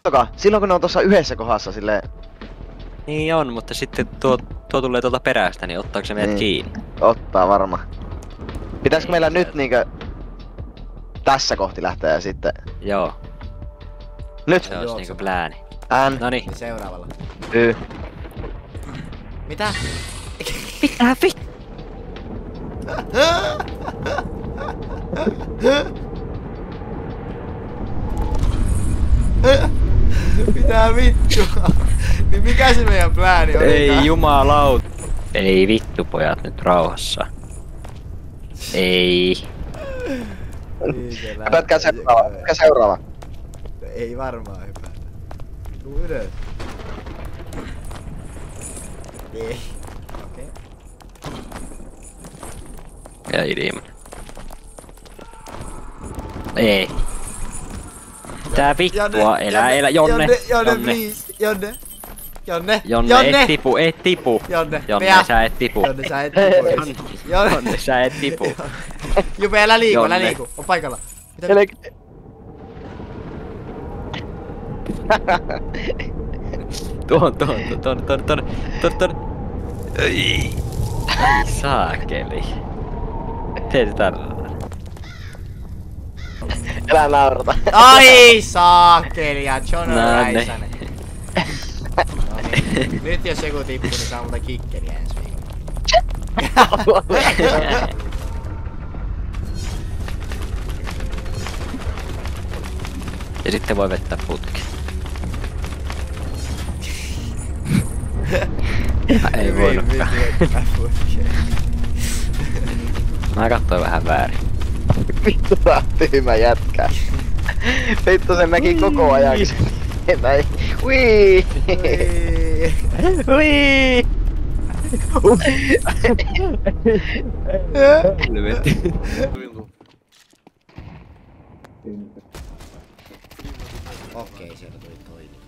kattokaa, silloin kun ne on tuossa yhdessä kohdassa silleen... Niin on, mutta sitten tuo tulee tuolta perästä, niin ottaako se meidät kiinni? Ottaa varma. Pitäisikö meillä nyt niinkö... tässä kohti lähteä ja sitten... Joo. Nyt! Se olisi niinku plääni. N. Niin seuraavalla. Y. Mitä? Mitä vittu? Mitä vittua? Niin mikä se meidän plääni oli? Ei jumalaut. Ei vittu pojat nyt rauhassa. Ei. Hypätkää seuraava. Mikä seuraava? Ei varmaan hypätä. Tuu ylös. Ei. Okei. Ja ilman. Ei. Tää vittua elä Jonne. Jonne, please. Jonne. Jonne, et tipu. Jonne, Sä et tipu. Jonne, sä et tipu. Jonne, sä et tipu. Jupe, älä liiku. On paikalla. Mitä? Tuon. Ei saakeli. Tee tällä. Älä naurata. Ai saakeli ja John on No Räisänen. Nyt jos joku tippuu, niin saa multa kikkeriä ensi viikolla. Ja sitten voi vettää putki. Ei voinutkaan. Mä katsoin vähän väärin. Vittu tää on tyhmä jätkä. Vittu sen näki koko ajan. Näin. Wii! Hui! Helvetti. Okei, sieltä tuli toinen.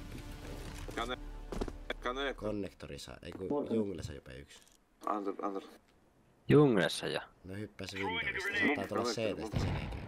Konnektori saa, eiku junglissa jopa yksi. Under. Junglessa jo. No hyppäs Windowsista, saattaa tulla CTstä sen eikä.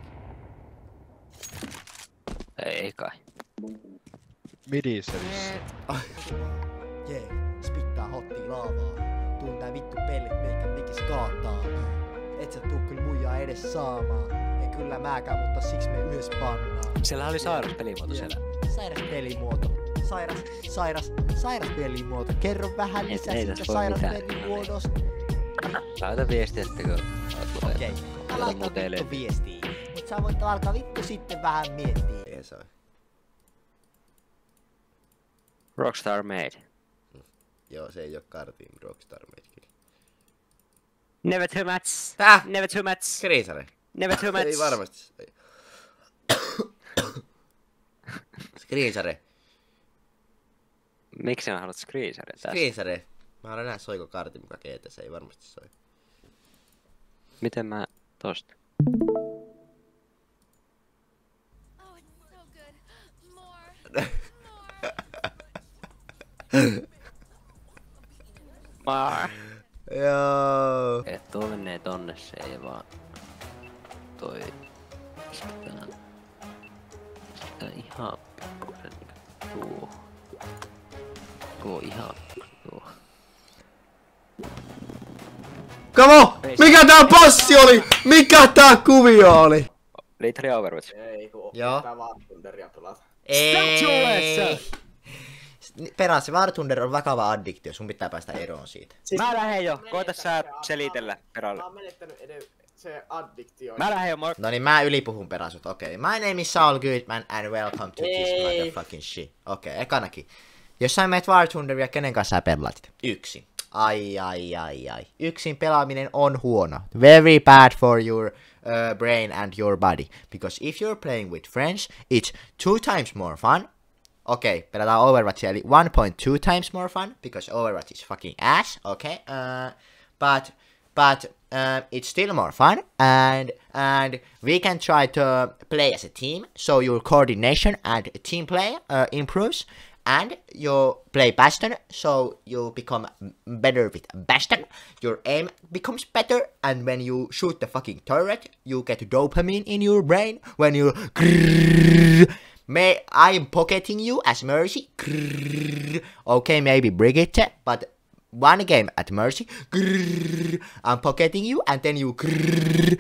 Ei kai. Midissä vissiin. Jee, spittaa hottia laavaa. Tuun tää vittu pellit meikä mikis kaataa. Et sä tuu kyllä muijaa edes saamaan. Ei kyllä mäkään, mutta siksi me yhdessä pannaan. Siellä oli sairas pelimuoto siellä. Sairas pelimuoto. Sairas pelimuoto. Kerro vähän lisää Ei siitä tässä voi sairas mitään. pelimuodosta. Laita viestiä sitten kun oot Okei, älä laita vittu viestiä. Mut sä voit alkaa vittu sitten vähän miettiä. Ei saa. Rockstar Made. Joo, se ei oo kartin Rockstar Made kyllä. Never too much. Tää? Never too much. Kriisare. Never too much. Ei varmasti. Screensare. Miksi sä haluat screensaria tässä? Screensare. Mä haluan nähdä soiko kartin muka keitä, se ei varmasti soi. Miten mä tosta? Oh, it's so good. More. Mar. Joo. Et tuo menee tonne, se ei vaan toi isketään ihan pikkusen tuo ihan tuo. Kamo! Mikä tää passi oli? Mikä tää kuvio oli? Litri Overwatch. Ei, kun Joo. tää vaan Thunderia pelata. Ei. Perässä War-Thunder on vakava addiktio, sun pitää päästä eroon siitä. Mä lähen jo, koita sä selitellä Peralle. Mä oon menettänyt se addiktio. Mä lähen jo, moi. No niin, mä ylipuhun Perasut, okei. My name is Saul Goodman and welcome to this motherfucking shit. Okei, ekanakin. Jos sä meet War-Thunderia, kenen kanssa sä pelaat? Yksin. Ai. Yksin pelaaminen on huono. Very bad for your brain and your body. Because if you're playing with friends, it's 2 times more fun. Okay, pelataan Overwatchia eli 1.2 times more fun, because Overwatch is fucking ass, okay? But it's still more fun, and we can try to play as a team, so your coordination and team play improves, and you play Bastion, so you become better with Bastion, your aim becomes better, and when you shoot the fucking turret, you get dopamine in your brain, when you I'm pocketing you as Mercy. Grrr. Okay, maybe Brigitte, but one game at Mercy. Grrr. I'm pocketing you and then you. Grrr.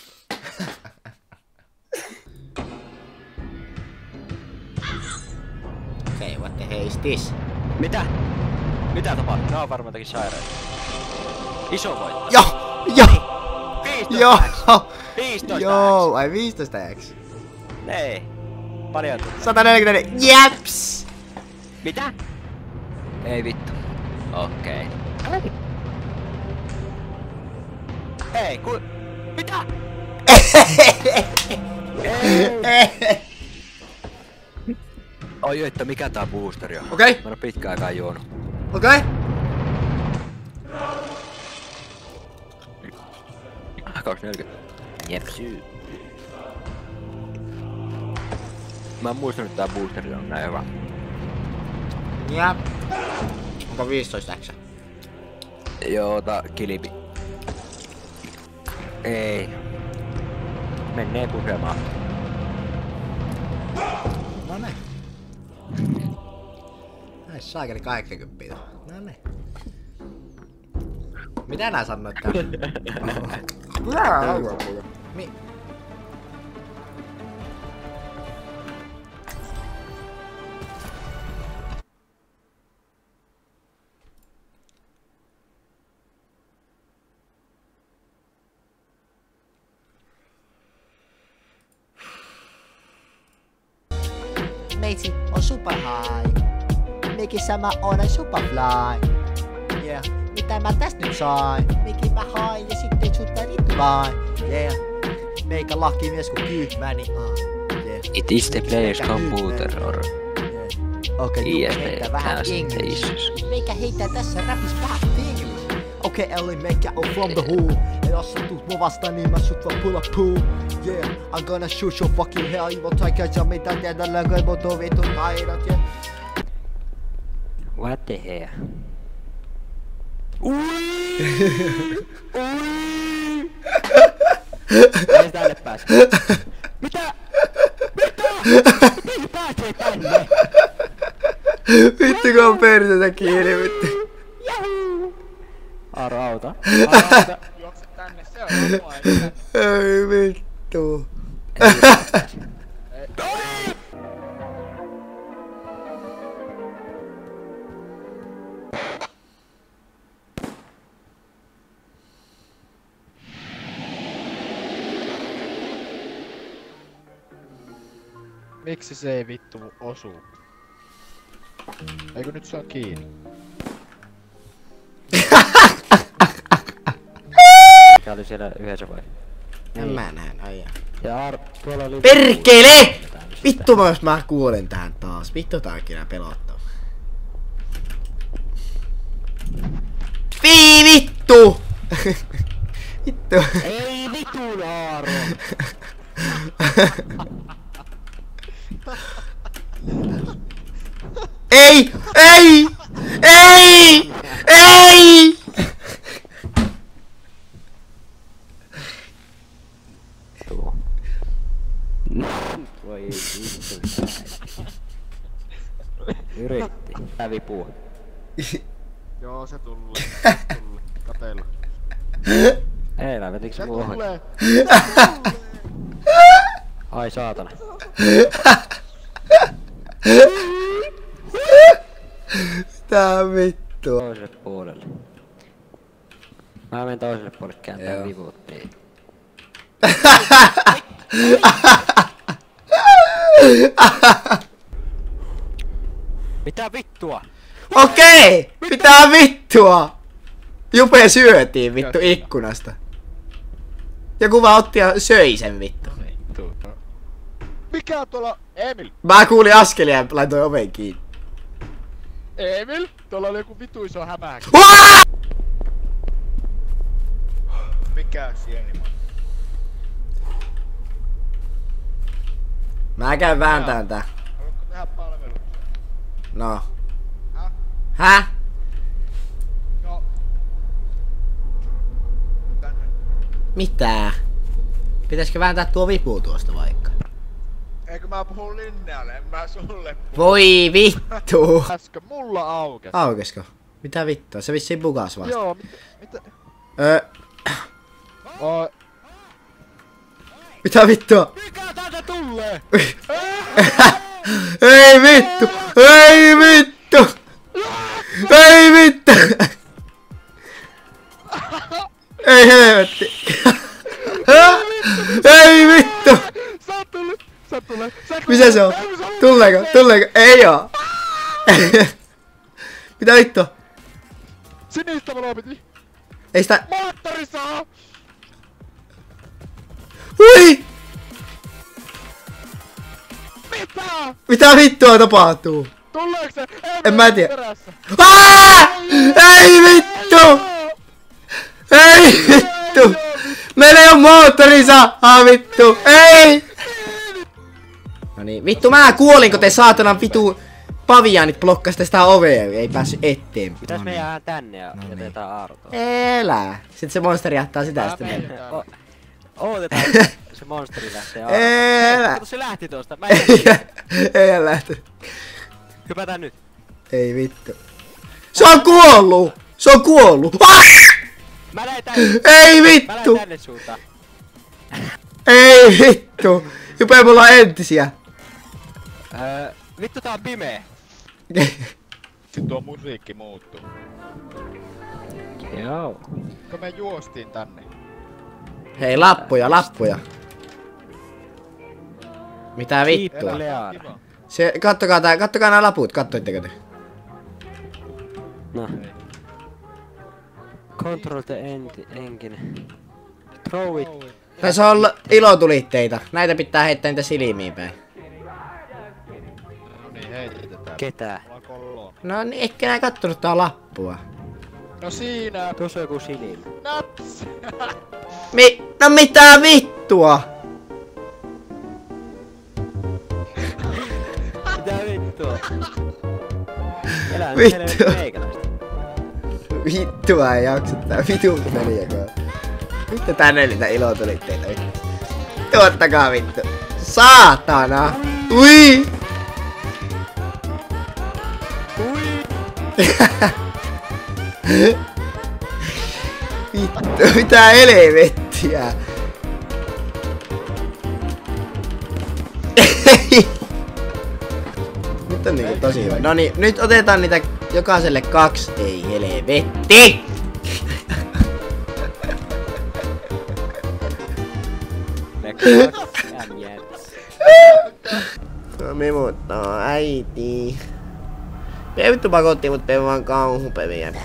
Okay, what the hell is this? Mitä? Mitä tapahtuu? Nää on varmaan jotakin sairaita. Iso voitto. Joo! 15 Joo! X. 15 Joo, ai 15x. Ei. Paljon tuli. 144, jeps! Mitä? Ei vittu. Okei. Ei, mitä? Oi, että mikä tää boosteri on? Okei. Mä en oo pitkään aikaan juonut. Okei. 240. Jepsy. Mä en muistanut, että tää boosteri on näin hyvä. Jep. Onko 15x? Joo, kilpi. Ei. Mennee pusemaan. No ne. Näis saakeli 80. No ne. Mitä nää sanoit täällä? Mi... Meitsi on super high. Mikissä mä oon superfly. Yeah. Mitä mä tästä nyt sain? Mikin mä hain ja sitten sut vittu vain. Yeah. Meikä laki mies ku Kyytmäni. Yeah. It is the player's computer or Okei, ISP vähän English. Meikä heitää tässä rapis vähän English. Okei, eli meikä on from the hood. Ja jos sä tuut mun vastaan, niin mä sut vaan pull up pool. Yeah, I'm gonna shoot your fucking hell. Ivon taikais ja mitä tiedällään kaivot on vitun taidot. Yeah. What the hell? Miten tänne pääsee? Mitä? Miten pääsee tänne? Vittu kun on persetä kiinni vittu. Arauta. Juokse tänne, se on homma, eikä. Ei vittu. Miksi se ei vittu osu? Eikö nyt se on kiinni? Mikä oli siellä yhdessä vai? En mä näen, aijaa. Ja tuolla oli... Perkele! Vittu jos mä kuolen tähän taas. Vittu tää on kyllä pelottava. Vittu! Vittu. Ei vittu Laaro! Ei! Ei! Ei! Ei! Voi vittu. Yritti. Tää vipua. Joo, se tulee. Kateella. Ei mä vetikö se muu ohi? Tulee. Ai saatana. Tää vittu. Toiselle puolelle. Mä menen toiselle puolelle kääntää Joo. vivuttiin. Mitä vittua? Okei! Pitää vittua! Jupe syötiin vittu ikkunasta. Joku vaan otti ja söi sen vittu. Mikä on tuolla? Emil! Mä kuulin askelia ja laitoin oven kiinni. Emil! Tuolla oli joku vitu iso hämähäkki. Mikä sieni? Mä käyn vääntään tää. Haluatko tehdä palveluksen? No. Häh? Häh? No. Tänne. Mitä? Pitäisikö vääntää tuo vipu tuosta vaikka? Eikö mä puhun Linnealle, en mä sulle puhu. Voi vittu! Äsken mulla aukes. Aukesko? Mitä vittua? Se vissiin bugas vasta. Joo, mitä? Mitä vittua? Mikä täältä tulee? Ei vittu! Ei vittu! Ei vittu! Ei helvetti! Ei vittu! Sä tulee. Missä se on? Tuleeko? Tuleeko? Ei oo! Mitä vittua? Sinistä valoa piti. Ei sitä... Moottori saa! Hui! Mitä? Mitä vittua tapahtuu? Tuleeko se? En mä tiedä. Perässä. Ei vittu! Ei vittu! Meillä ei oo moottorissa! Vittu! Ei! No niin, vittu mä kuolin, kun te saatanan vitu paviaanit blokkasitte sitä ovea, ei päässyt eteenpäin. Pitäis No me niin. jäädä tänne ja jätetään Aartoa. Elää! Sitten se monsteri jättää sitä sitten mennä. Ootetaan, se monsteri lähtee Elää! Aartoa. Se lähti tosta, mä en Ei lähty. Hypätään nyt. Ei vittu. Se on kuollut! Se on kuollut! Mä lähen tänne. Ei Mä vittu! lähen tänne suuntaan. Ei vittu! Jupee mulla on entisiä. Vittu tää on pimeä. Sitten tuo musiikki muuttuu. Joo. Kun me juostiin tänne. Hei, lappuja, lappuja. Mitä vittua? Leara. Se, kattokaa nämä laput, kattoitteko te? No. Control the engine. Throw it. Tässä on ilotulitteita. Näitä pitää heittää niitä silmiin päin. No niin, heitetään. Ketää? Mulla on kollo. No niin, ehkä nää kattonut tää lappua. No siinä. Tuossa on joku silmä. Naps! No mitä vittua? Mitä vittua? Elää Vittu. nyt meikäläistä. Vittua ei jaksa tää vitun peliäkään. Vittu tänne niitä ilotulitteita vittu. Tuottakaa vittu. Saatana! Ui! Vittu, mitä helvettiä? Nyt on niinku tosi hyvä. Noniin, nyt otetaan niitä jokaiselle 2. Ei helvetti! No me muuttaa äiti. Me vittu pakotti mut vaan kauhupeliä.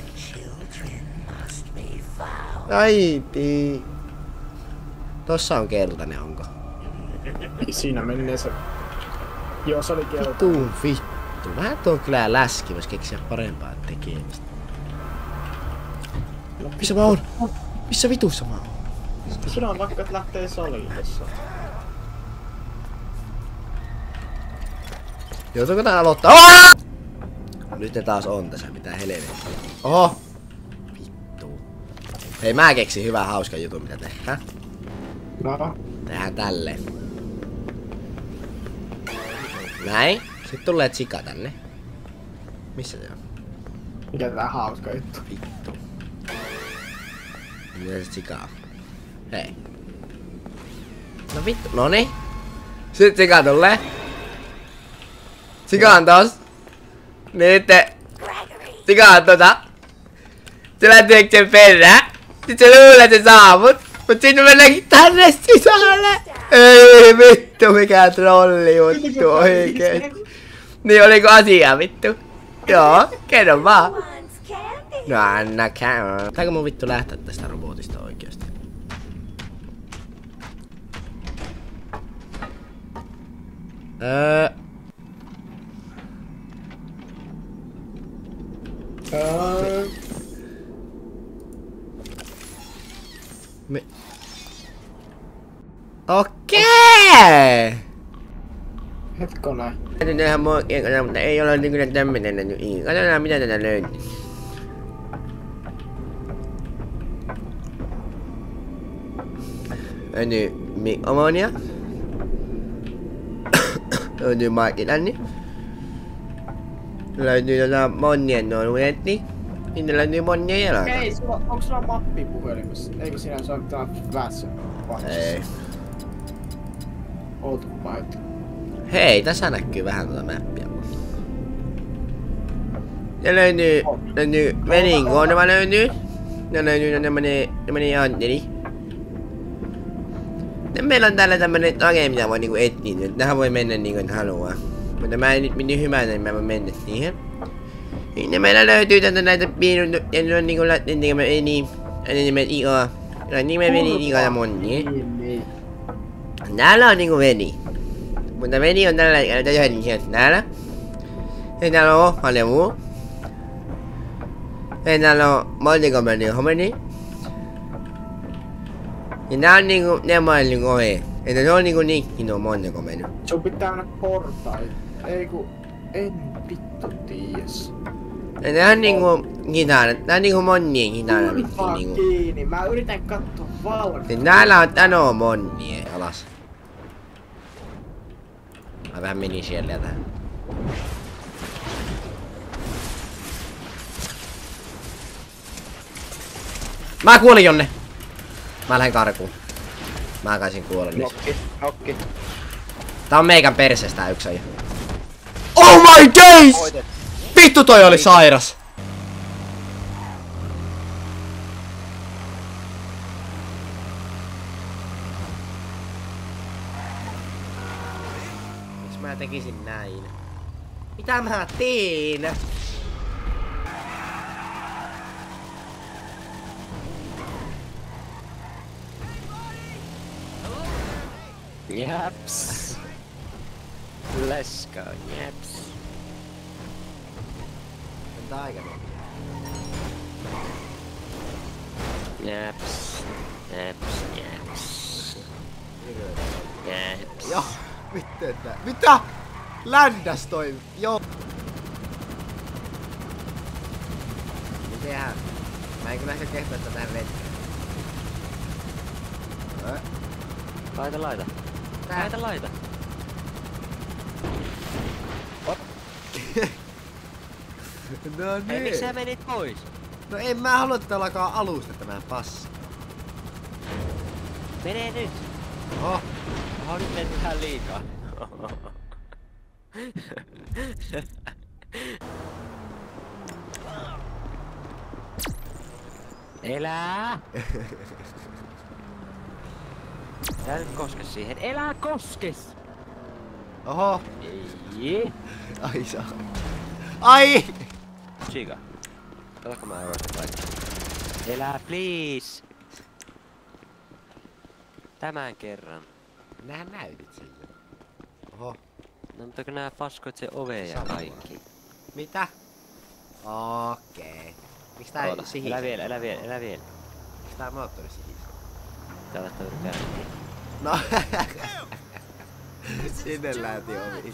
Äiti. Tossa on keltainen, onko? Siinä menee se. Joo, se oli keltainen. Vittu, vittu. Vähän tuon kyllä läski, vois keksiä parempaa tekemistä. Missä mä oon? Missä vitussa mä oon? Sinä on vaikka, että lähtee salille tossa. Joutuuko tää aloittaa? Oh! Nyt ne taas on tässä, mitä helvettiä. Oho! Vittu. Hei, mä keksin hyvän hauskan jutun, mitä tehdään. No. Tehdään tälleen. Näin. Sitten tulee tsika tänne. Missä se on? Mikä tää hauska juttu? Vittu. Mitä se tsika on? Hei. No vittu. Noni. Sitten tsika tulee. Tsika on tos. Nyt tsika on tota. Se lähtee sen perään. Sit se luulee, että se saavut. Mut sit mennäänkin tänne sisälle. Ei vittu, mikä trolli juttu oikeesti. Niin oliko asia vittu? Joo, kerro vaan. No anna käy. Pitääkö mun vittu lähteä tästä robotista oikeesti? Okei! Hetkonen. Täytyy tehdä muokia, mutta ei ole nykyinen tämmönen. Katsotaan mitä tätä löytyy. Nyt ammonia. löytyy markkinani. Löytyy monien netti. Niitä löytyy monia jalkaa. Ei, onko sulla mappi puhelimessa? Eikö siinä se on tää Flash? Ei. Outo paikka. Hei, tässä näkyy vähän tuota mappia. Ja löytyy Veninko, nämä löytyy. Ja löytyy tämmönen Antteli. Ja meillä on täällä tämmönen trage, mitä voi niinku etsiä nyt. Tähän voi mennä niinku et haluaa. Mutta mä en nyt niin hyvänä, niin mä voin mennä siihen. Ja meillä löytyy tätä näitä piirretty, ja ne on niinku lähtien tekemään nimet Ika. Ja nimet Veni, Ika ja Monni. Täällä on niinku Veni. Mutta Veni on tällä hetkellä täysin sieltä täällä. Ja täällä on Halevu. Ja täällä on Montikommeni Homeni. Ja nää on niinku, nämä on niinku ohi. Että ne on niinku Nikki nuo Montikommeni. Sun pitää mennä portaille. Ei ku, en vittu tiiäs. Ja nää on niinku kitarat, nää on niinku Monnien kitarat. Kurvaa Niinku. kiinni, mä yritän katsoa valkoa. Ja täällä on Tano Monnie alas. Mä vähän meni siellä tähän. Mä kuolin jonne! Mä lähden karkuun. Mä kaisin kuolla nyt. Nokki. Tää on meikän perseestä tää yksi aja. Oh my days! Vittu toi oli sairas! Miksi mä tekisin näin? Mitä mä teen? Japs. Let's go, japs. Tää aika Japs. Japs, japs. Japs. Joo, mitä? Ländäs toi, joo. Mitenhän? Mä en kyllä ehkä kehtaa tähän veteen. Laita. Laita. No Ei, niin. miksi sä menit pois? No en mä halua tätä alkaa alusta tämän passi. Mene nyt. Oh. Oho, nyt mennyt vähän liikaa. Elää! Älä nyt koske siihen. Elää koskes! Oho. Ei. Ai saa. Ai! Chica. Katsokko mä arvoistan paikkaa. Elää please! Tämän kerran. Nähän näytit sille. Oho. No mutta kun nää faskoit se oveen ja kaikki. Mitä? Okei. Miks tää Oota, sihisee? elä vielä. Miks tää moottori sihisee? Tää laittaa yli käyntiin. No. Sinne lähti ovi.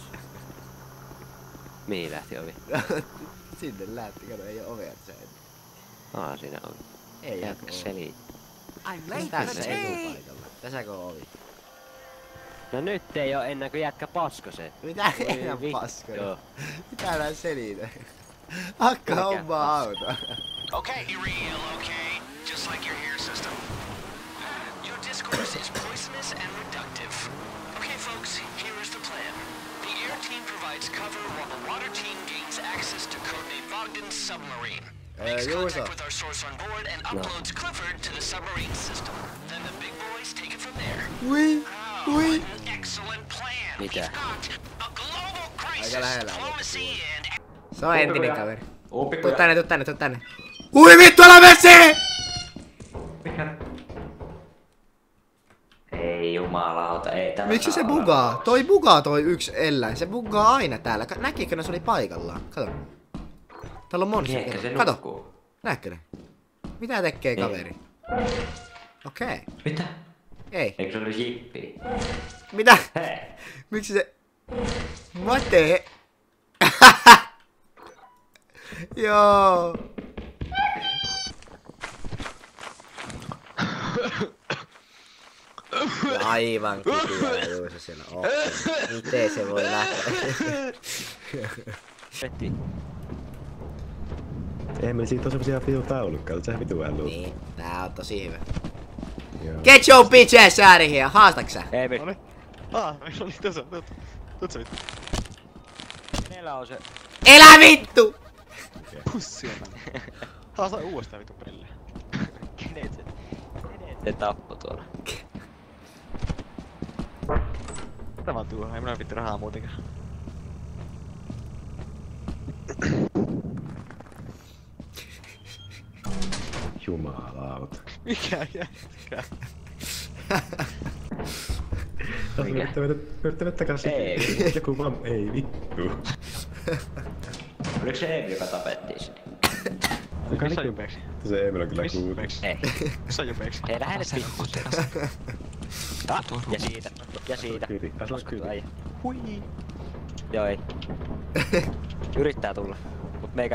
Mihin lähti ovi? Sinne lähti, kato ei oo ovea se. Siinä ovi. Ei Jatka oo. seli. Tässä etupaikalla. Tässäkö on ovi? No nyt ei oo ennen kuin jätkä paskose. Mitä Voi enää vittu. paskoja? Mitä nää selitä? Hakka hommaa auto. Okay, Uriel, okay? Just like your hair system. Your discourse is poisonous and reductive. Okay, folks, here is the plan. The air team provides cover while the water team gains access to codename Bogdan's submarine. Makes contact with our source on board and uploads Clifford to the submarine system. Then the big boys take it from there. Ui. An excellent plan. Mitä? We've got a global crisis, Aika lähellä. diplomacy, and Se on entinen kaveri. Oo, Tuu tänne. Ui vittu, älä mene siihen! Ei jumalauta, ei tämä. Miksi se bugaa? Toi bugaa toi yksi eläin. Se bugaa aina täällä. Näkikö ne se oli paikallaan? Kato. Täällä on monsteri. Ehkä se Kato. nukkuu. Näkö ne? Mitä tekee kaveri? Okei. Mitä? Ei. Eikö se ollut jippi? Mitä? Hei. Miksi se... What the... Joo. Aivan kipiä Juuso siellä. Miten se voi lähteä? Vetti. Emeli, siitä on semmosia vitu taulukkaita, sehän vitu älyy. Niin, tää on tosi hyvä. Joo. Get your bitch ass out of here! Haastaksä? Emil. Meillä oli tässä. Tuut sä vittu. Meillä on se. Elä vittu! Pussia tänne. Haasta uudestaan vittu pelle. Kenet se tappo tuolla? Mitä vaan tuohon, ei minä vittu rahaa muutenkaan. Jumalauta. Mikä jätkä? Yrittävät takaisin. Ei. Joku vaan ei vittu. Oliko se Emil, joka tapettiin sinne? Missä jupeeksi? Se Emil on kyllä Missä kuulu. jupeeksi? Ei. Missä jupeeksi? Ei lähde nyt vittu. Ja siitä. Ja siitä. Kyti, asua kyti. Äijä. Hui. Joo ei. Yrittää tulla. Mut meikä.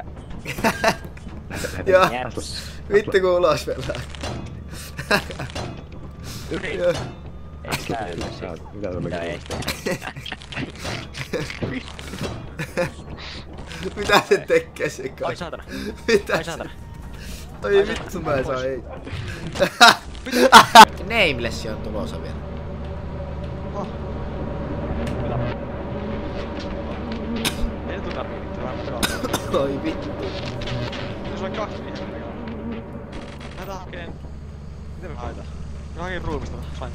Joo. Jäps. Vittu kun ulos pelaa. Yrit. Ei käy. Mitä tuolla Joo ei. Mitä se tekee se kai? Ai saatana. Mitä Ai se? saatana. Ai vittu mä saan ei. Nameless on tulossa vielä. Ei tuu tarvii vittu vähän pelata. Oi vittu. Jos on 2 vihreä. Lähdetään hakeen. Miten me haetaan? Me haken ruumista sain.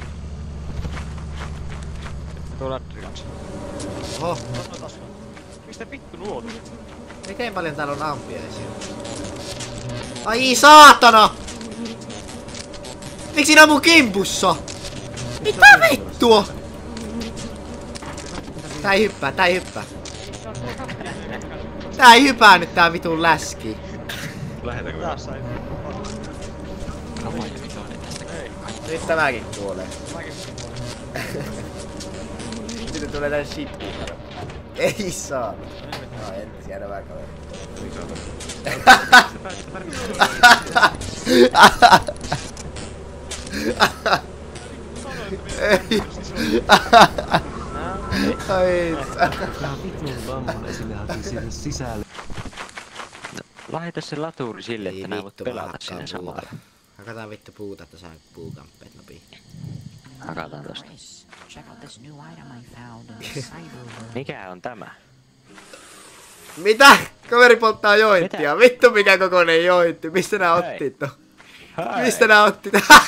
Tuo ladderi kanssa. Oho. Taas. Mistä vittu nuotu? Miten paljon täällä on ampiaisia? Ai saatana! Miksi nää on mun kimpussa? Mitä vittua? Tää ei hyppää, tää ei hyppää. Tää ei hypää nyt tää vitun läski. Lähetäänkö me? Taas sain. Nyt tämäkin kuolee. Mäkin. Sitten tulee tän shittiin. Ei saa. No entäs jäädä vähän kaveri. Ei. Ai. Tää vitun lammun esille haki sinne sisälle. Laita se laturi sille, että nää voit pelata sinne samalla. Hakataan vittu puuta, että saan puukamppeet nopii. Hakataan tosta. Check out this new item I found in the cyber. Mikä on tämä? Mitä? Kaveri polttaa jointtia. Vittu mikä kokoinen jointti. Mistä nää otti to? Mistä nää otti?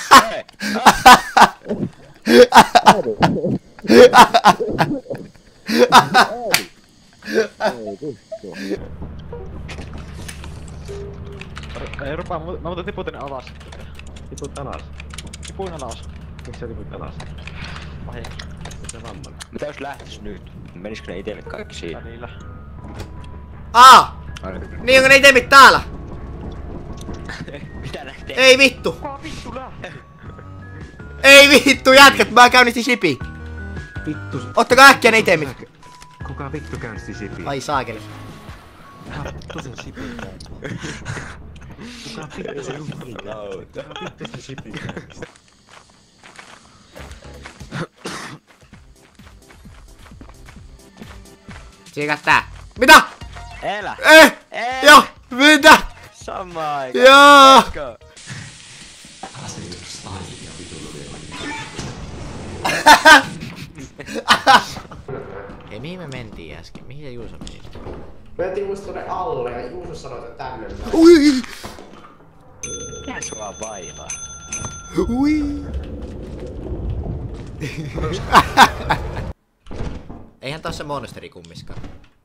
Ei rupaa, mä muuten tiputin alas. Tiput alas. Tipuin alas. Miksi sä tiput alas? Vahinko. Se vamman. Mitä jos lähtis nyt? Menisikö ne itelle kaikki siinä? Välillä. Niin onko ne itemit täällä? Mitä lähtee? Ei vittu! Kuka vittu lähti? Ei vittu jätkät, mä käynnistin shipi. Vittu. Ottakaa äkkiä ne itemit. Kuka vittu käynnisti shipiä? Ai saakeli. Vittu sen shipin käynnisti. Kuka vittu se shipin käynnisti? Kuka vittu se shipin käynnisti? Tsiikas tää. Mitä? Elä! Joo! Mitä? Samaan aikaan! Joo! Let's go! Hei, mihin me mentiin äsken? Mihin se Juuso meni? Mentiin muista tonne alle ja Juuso sanoi, että tänne. Ui! Mikä sua vaivaa? Ui! Eihän tossa monsteri kummiskaan.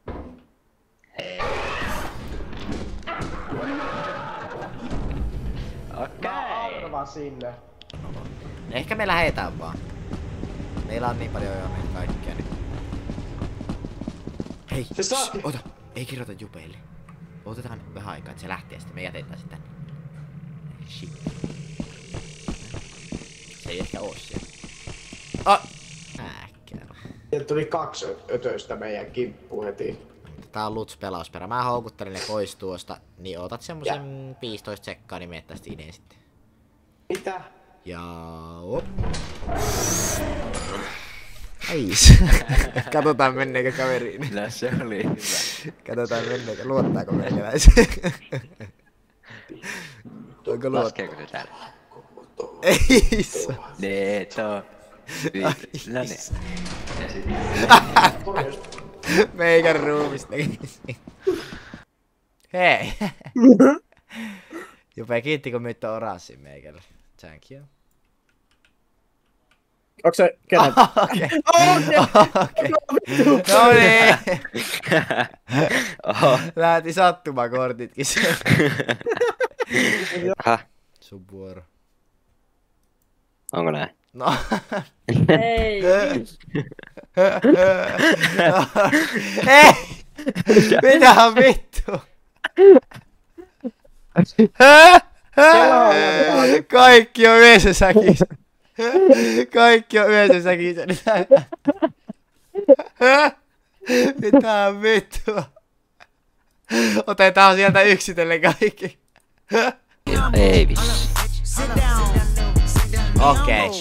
Okei! Vaan sinne. Ehkä me lähetään vaan. Meillä on niin paljon jo meitä kaikkia nyt. Hei, Se saa- ota! Ei kirjoita jupeille. Otetaan vähän aikaa, että se lähtee ja sitten me jätetään sitä. Shit. Se ei ehkä oo siellä. Äkkärä. Sieltä tuli 2 ötöistä meidän kimppuun heti. Tää on Luts pelausperä. Mä houkuttelin ne pois tuosta. Niin otat semmosen 15 sekkaa, niin meet tästä ideen sitten. Mitä? Ja... Op. Ai. Katsotaan menneekö kaveriin. Kyllä se oli hyvä. Katsotaan menneekö, luottaako meikäläisen. Onko luottaa? Laskeeko se täällä? Ei saa. Neeto. No niin. Meikän ruumista. Hei. Jupe, kiitti kun myytte oranssin meikälle. Thank you. Onks se kenen? Okei. No niin. Lähti sattumakortitkin sieltä. Sun vuoro. Onko näin? No. Ei. Hei! Mitä vittu? Kaikki on yhdessä säkissä. Kaikki on yhdessä säkissä. Mitä vittua? Otetaan sieltä yksitellen kaikki. Ei vissi. Okei.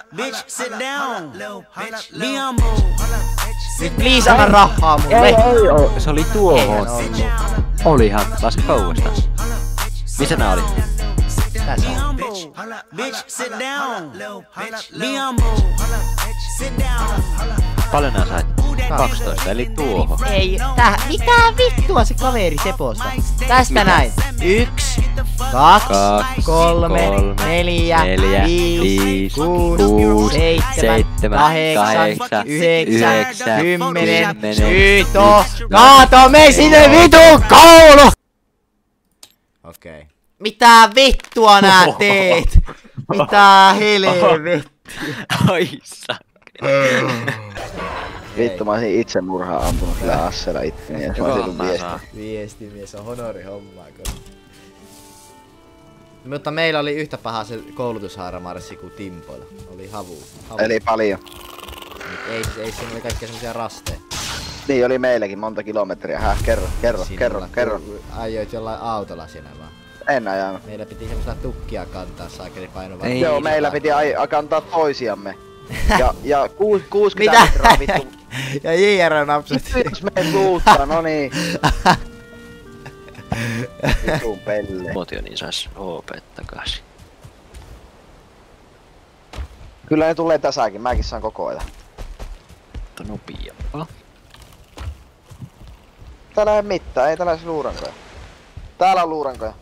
Nyt please anna rahaa mulle. Ei oo. Se oli tuohon. Olihan. Laske kauas taas. Missä nää oli? Tässä on. Paljon nää sait? 12, eli tuohon. Ei, mitä vittua se kaveri seposta? Tästä näin. 1, 2, 3, 4, 5, 6, 7, 8, 9, 10, 11. Kaato me sinne vitun koulu! Okei. Mitä vittua nää teet? Mitä helvettiä? Ai Vittu, mä olisin itsemurhaa ampunut sillä assella itteni, jos mä olisin ollut Viestimies on honori hommaa kyllä. Mutta meillä oli yhtä paha se koulutushaaramarssi kuin Timpoilla. Oli havu. Eli paljon. Ei siinä oli kaikkia semmosia rasteja. Niin oli meilläkin monta kilometriä. Kerro. Ajoit jollain autolla siinä vaan. En ajanut. Meillä piti semmoista tukkia kantaa saakeli painuvaa. Joo, meillä piti kantaa toisiamme. Ja 60 metriä vittu. Ja JR napsatti. Jos meet luuttaa, no niin. Vitun pelle. Motioni sais OP takaisin. Kyllä ne tulee tässäkin, mäkin saan koko ajan. Mutta nopeampaa. Täällä ei mitään, ei täällä luurankoja. Täällä on luurankoja.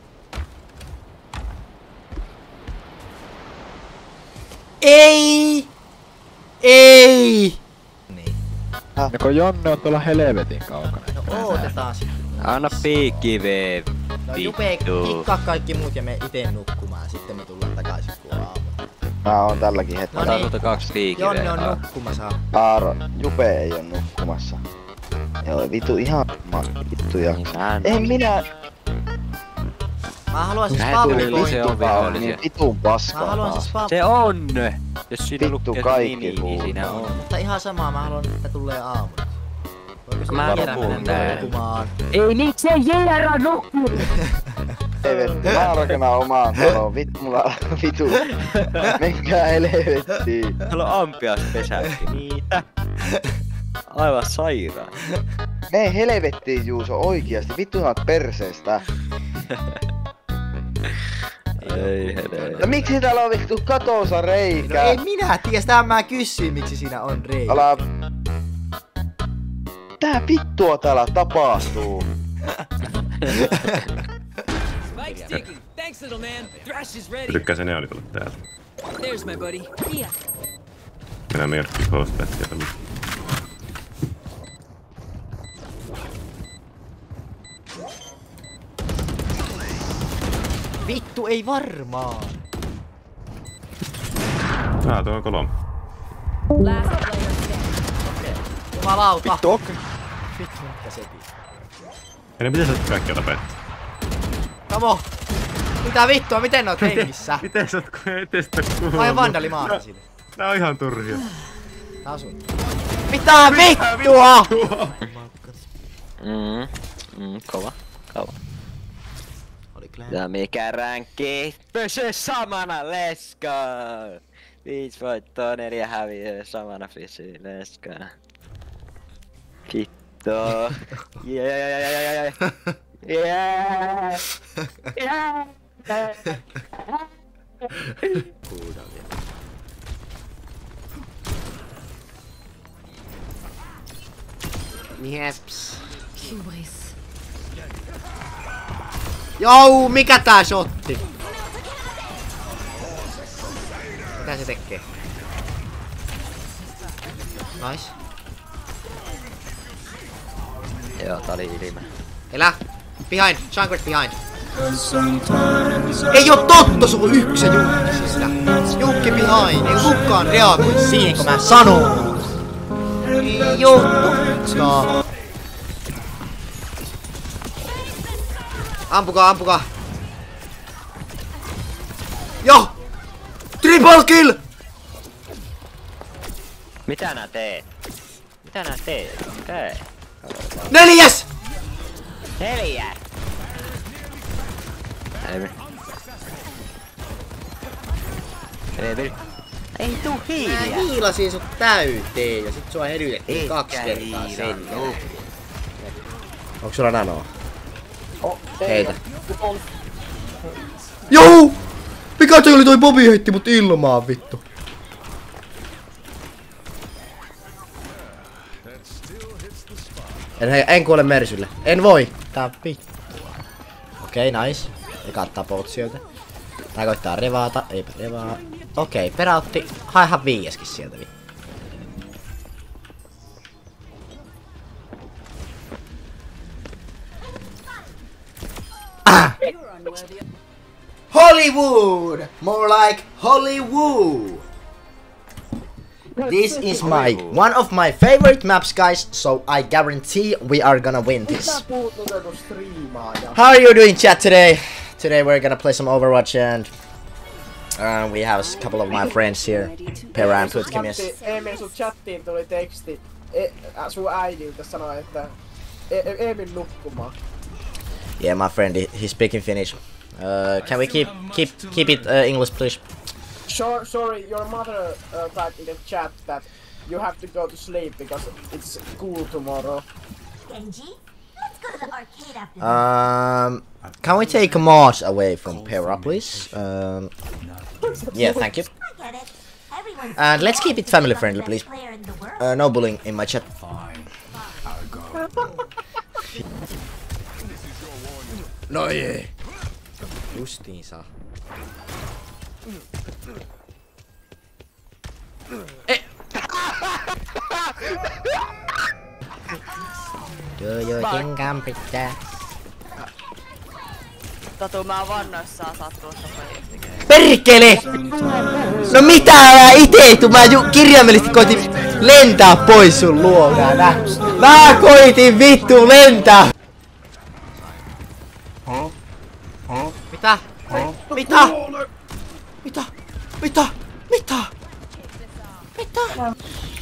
Ei! Ei! Niin. Joko Jonne on tuolla helvetin kaukana? No otetaan sitten. Anna piikkive. No Jupe, kikkaa kaikki muut ja me ite nukkumaan. Sitten me tullaan takaisin kun aamu. Mä oon tälläkin hetkellä. No niin. 2 piikkiveä. Jonne on nukkumassa. Aaro, Jupe ei oo nukkumassa. Joo, vitu ihan vittu jaksa. En minä... Mä haluaisin spawnipointin. Niin vitun paskaa. Mä haluan se spawn... Se on! Jos siinä vittu lukee kaikki nimi, niin siinä on. Mutta ihan samaa, mä haluan, että tulee aamu. Voiko se Mä Jera mennä nukkumaan? Ei niin se Jera nukkuu! Ei vettä, mä rakennan omaan taloon. Vittu mulla vitu. Menkää helvettiin. Täällä on ampiaspesäkki. Niitä. Aivan sairaan. Mene helvettiin Juuso oikeasti. Vittu oot perseestä. Ei helvetti. No miksi täällä on vittu katossa reikä? No ei minä tiedä, sitä mä kysyin miksi siinä on reikä. Älä... Tää vittua täällä tapahtuu. Tykkää se neoni tulla täältä. There's my buddy. Yeah. Minä merkki hoostaa sieltä. Vittu ei varmaan. Tuo on 3. Jumalauta. Vittu okei. Vittu mitkä sepi. Ei ne pitäisi kaikkia tapettaa. Kamo. Mitä vittua, miten oot hengissä? Miten sä oot kuullut? Vai vandali maana sinne. Nää on ihan turhia. Tää on sun. Mitä vittua? Kova. Oliko Ja mikä ränkki? Pysy samana, let's go! 5 voittoa, 4 häviöä, samana pysyy, let's go. Kitto. Yeah. Jeps. Jou, mikä tää shotti? Mitä se tekee? Nice. Joo, tää oli ilimä. Elä! Behind! Junkrat behind! Ei oo totta, se on yksi Junkki sitä! Junkki behind! Ei kukaan reagoi siihen, kun mä sanon! Ei oo totta! Ampukaa! Joo! Triple kill! Mitä nää teet? Okei. 4! 4! Ei tuu hiiliä! Mä hiilasin sut täyteen ja sit sua hedytettiin 2 kertaa sen. Onks sulla nanoa? Heitä. Jou! Mikä toi oli toi Bobby heitti mut ilmaan vittu? En kuole Mersylle. En voi. Tää vittu. Okei, nice. Eka tapot sieltä. Tää koittaa revaata. Eipä revaa. Okei, peräotti. Haihan 5 sieltä vittu. Hollywood! More like Hollywood! This is one of my favorite maps, guys, so I guarantee we are gonna win this. How are you doing, chat, today? Today we're gonna play some Overwatch and we have a couple of my friends here. Pera and Putkimies. Emil, sun chattiin tuli teksti sun äidiltä sanoi, että Emil nukkumaan. Yeah, my friend, he's speaking Finnish. Can we keep it English, please? Sorry, your mother typed in the chat that you have to go to sleep because it's school tomorrow. Genji, let's go to the arcade after can we take Mars away from Pera, please? Yeah, thank you. I get it. Everyone's And let's keep it family friendly, please. No bullying in my chat. No jee. Justiinsa. Joo, kenkään pitää. Tatu, mä oon vannoissaan sattuessa pojat. Perkele! No mitä älä ite tuu, mä kirjaimellisesti koitin lentää pois sun luokaa. Mä koitin vittu lentää! Mitä? Mitä? Mitä? Mitä? Mitä? Mitä?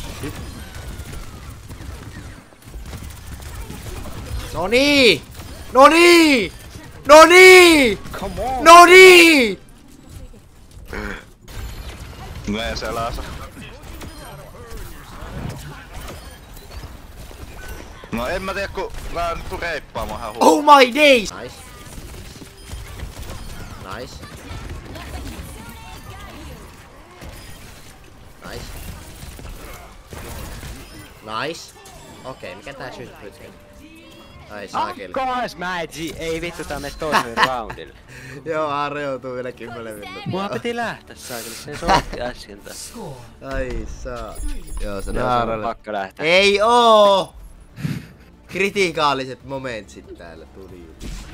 Noniin! Noniin! Noniin! Noniin! Mene selässä. No en mä tiedä kun mä nyt tuun reippaamaan ihan huono. Oh my days! Nice. Nice. Nice. Nice. Okei, mikä tää shoot putken? Ai saakeli. Kaas Magi! Ei vittu tää mene toiselle roundille. Joo, arjoutuu vielä 10 minuuttia. Mua piti lähteä saakeli, sen soitti äskentä. Ai saa. Joo, se on pakko lähteä. Ei oo! Kritikaaliset momentsit täällä tuli.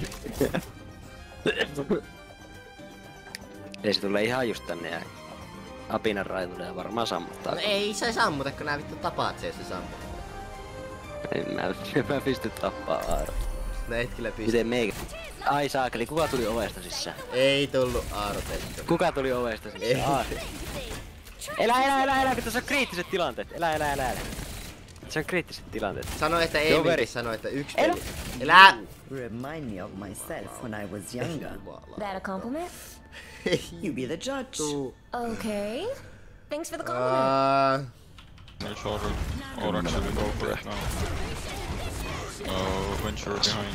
Ei se tule ihan just tänne ja apinan raitulle ja varmaan sammuttaa. No ei se sammuta, kun nää vittu tapaat se sammuttaa. En mä pysty tappaa Aaro. No et kyllä pysty. Miten meikä? Ai saakeli, kuka tuli ovesta sisään? Ei tullu Aaro tehty. Kuka tuli ovesta sisään? Aaro. Elä, kun tässä on kriittiset tilanteet. Elä. Se on kriittiset tilanteet. Sano, että ei sano, että 1 peli. Elää! Remind me of myself when I was younger. That a compliment? You be the judge. Okay. Thanks for the compliment. No shorter. Or actually go for it now. Venture behind.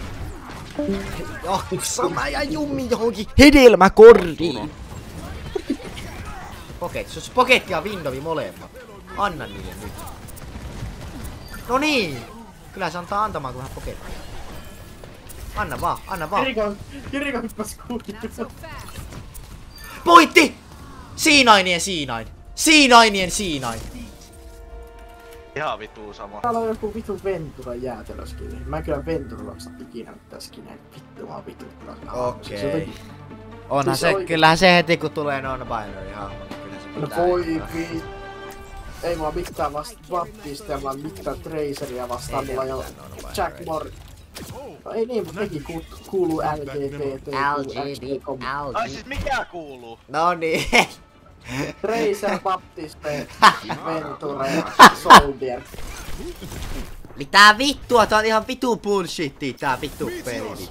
Sama ja jummi johonkin hedelmäkorriin. Pocket, se on Pocket ja Windowi molemmat. Anna niille nyt. No niin! Kyllä se antaa antamaan kunhan Pocket. Anna vaan, anna vaan. Kirikoppas kuuluu. Pointti! Siinainien siinain. Siinainien siinain. Ihan vituu sama. Täällä on joku vitun Ventura jäätelöskini. Mä en kyllä Venturasta ikinä mitään skineen. Vittu mä vituttaa. Okei. Onhan se, kyllähän se heti kun tulee non-binary hahmo, niin kyllä se pitää. No voi vi... Ei mua mitään Baptista ja mä mitään Traceria vastaan. Mulla jo Jack Morris. No ei niin, mut nekin kuuluu LGBT. Ai siis mikä kuuluu? No niin. Tracer, Baptiste, Ventura ja Soldier. Mitä vittua? Tää on ihan vitu bullshittia tää vittu peli.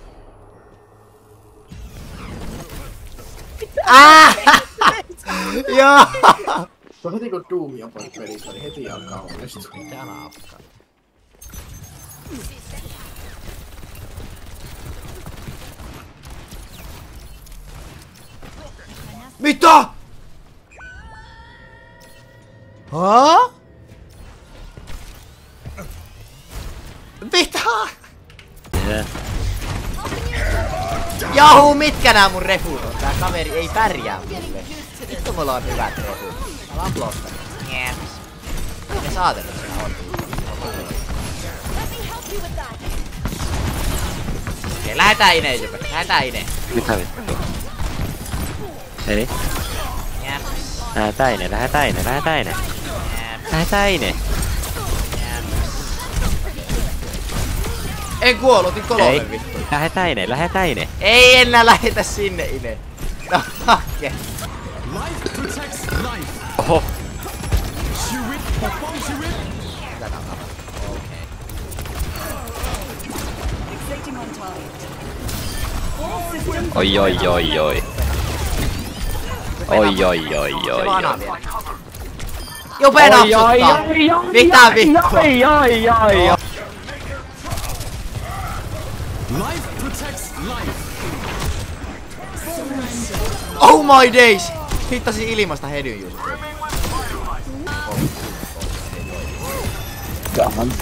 Joo! Se on heti kun Doom on pelissä, niin heti alkaa onnistua. Mitä naapka? Mitä? Haa? Mitä? Jahu, mitkä nää mun refut on? Tää kaveri ei pärjää mulle. Vittu mulla on hyvät refut. Mä oon blostanut. Jeps. Mikä saatana sinä on? Okei, lähetään ineen jopa. Lähetään ineen. Mitä vittu? Eli? Jeps. Lähetään ineen, lähetään ineen, lähetään ineen. Lähetään ineen. En kuollut, otin 3 vittu. Lähetään ineen, lähetään ineen. Ei enää lähetä sinne ineen. No hakke. Oho. Oi oi oi oi. Oi oi oi oi. Jupe napsuttaa. Mitä vittua? Oi oi oi. Oh my days! Hittasin ilmasta hedyn just. Gahan.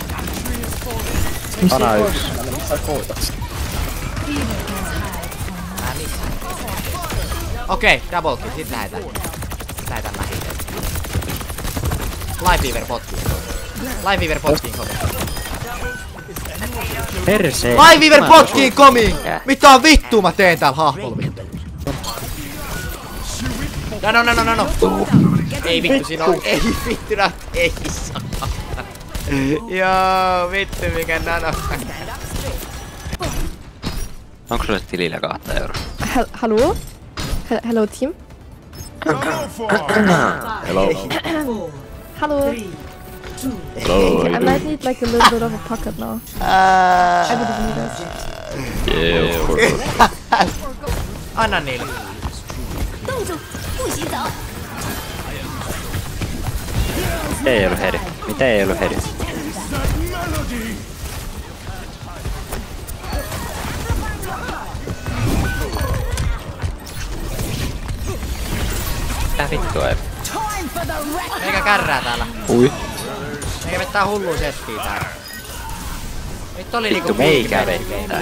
Ana yks. Okei, double kill, sit lähetään. Lähetään lähiteen. Live Fever potkiin. Live Fever potkiin komiin. Persee. Live Fever potkiin komiin! Mitä vittua mä teen täällä hahmolla vittu? No. Ei vittu siinä on. Ei vittu ei saa. Joo, vittu mikä nano. Onko sulle tilillä 2 euroa? Hallo? Hello team? Hello. Hello. Hello. I might need like a little bit of a pocket now. I would need it. Yeah, of course. Anna niille. Ei ollut heri. Mitä ei ollut heri? Mitä vittua ei? Meikä kärrää täällä. Ui. Meikä vettää hullua settiä täällä. Nyt oli vittu niinku meikä vettää.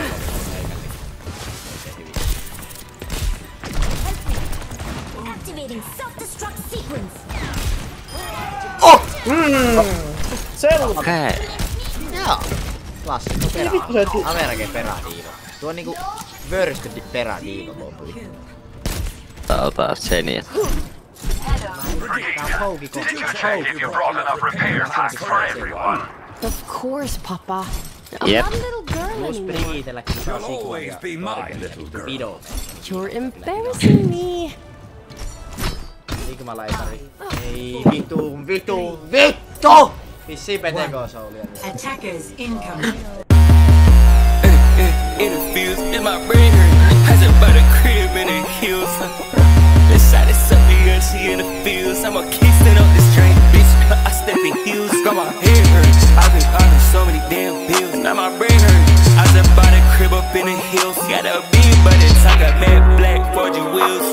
Oh! Selvä! Okei. Joo. Klassikko perä. Amerikan perädiivo. Tuo on niinku Worsted perädiivo lopuli. Tää on taas seniä. Tää on poukiko. Of course, Papa. Yep. I'm not a little girl anymore. You'll always be my little girl. You're embarrassing me. Ligma-laitari. Ei vittu! Vissiin PTK-soulia. Attackers incoming. interviews. It's my brain hurt. I just bought a crib in the hills. Inside it suck me up, she in the fields. I'm a Kingston up this train, bitch. I step in heels. Got my head hurt. I've been popping so many damn pills. Now my brain hurt. I just bought a crib up in the hills. Got a beam, but it's I got mad black 4G wheels.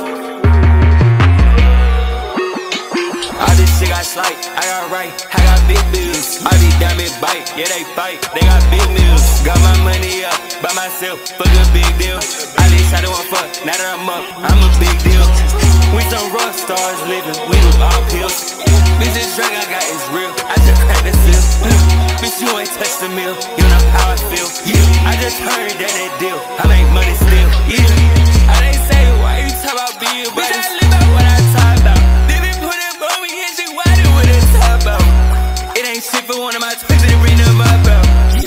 All this shit got slight, I got right, I got big bills. I be diamond bite, yeah they fight, they got big meals. Got my money up, by myself, fuck a big deal. At least I don't want fuck, now that I'm up, I'm a big deal. We some rock stars living, we do all pills. Bitch, this drink I got is real, I just cracked the seal. Bitch, you ain't touched the meal, you know how I feel. Yeah, I just heard that deal, I make money still. Yeah, I didn't say why you talk about being, but I live out what I talk about. It ain't shit for one of my twins to bring them up out.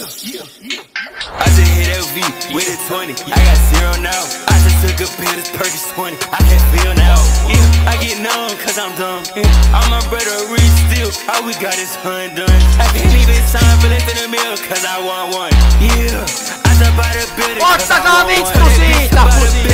I just hit LV with a 20. I got 0 now. I just took a pill, this purchase 20. I can't feel now. Yeah, I get numb cause I'm dumb. All my brother rich still. All we got is undone. I can't even sign for less than a meal cause I want one. Yeah, I just bought a building. Ottakaa vittu siitä!